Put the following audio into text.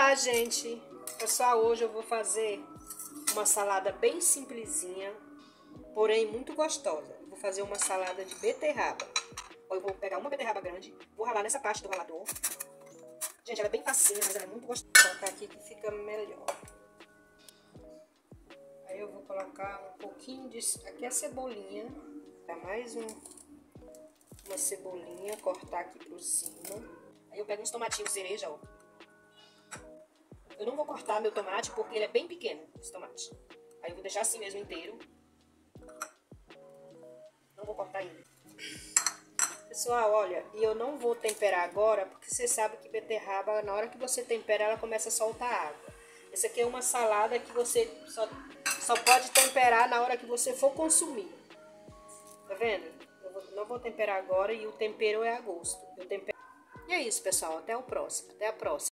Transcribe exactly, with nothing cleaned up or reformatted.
Olá, gente! Pessoal, hoje eu vou fazer uma salada bem simplesinha, porém muito gostosa. Vou fazer uma salada de beterraba. Eu vou pegar uma beterraba grande, vou ralar nessa parte do ralador. Gente, ela é bem facinha, mas ela é muito gostosa. Vou colocar aqui que fica melhor. Aí eu vou colocar um pouquinho de... Aqui é a cebolinha. Tá mais um... uma cebolinha, cortar aqui por cima. Aí eu pego uns tomatinhos cereja, ó. Eu não vou cortar meu tomate porque ele é bem pequeno, esse tomate. Aí eu vou deixar assim mesmo inteiro. Não vou cortar ainda. Pessoal, olha, e eu não vou temperar agora, porque você sabe que beterraba, na hora que você tempera, ela começa a soltar água. Essa aqui é uma salada que você só, só pode temperar na hora que você for consumir. Tá vendo? Eu vou, não vou temperar agora e o tempero é a gosto. Eu tempero. E é isso, pessoal. Até o próximo. Até a próxima.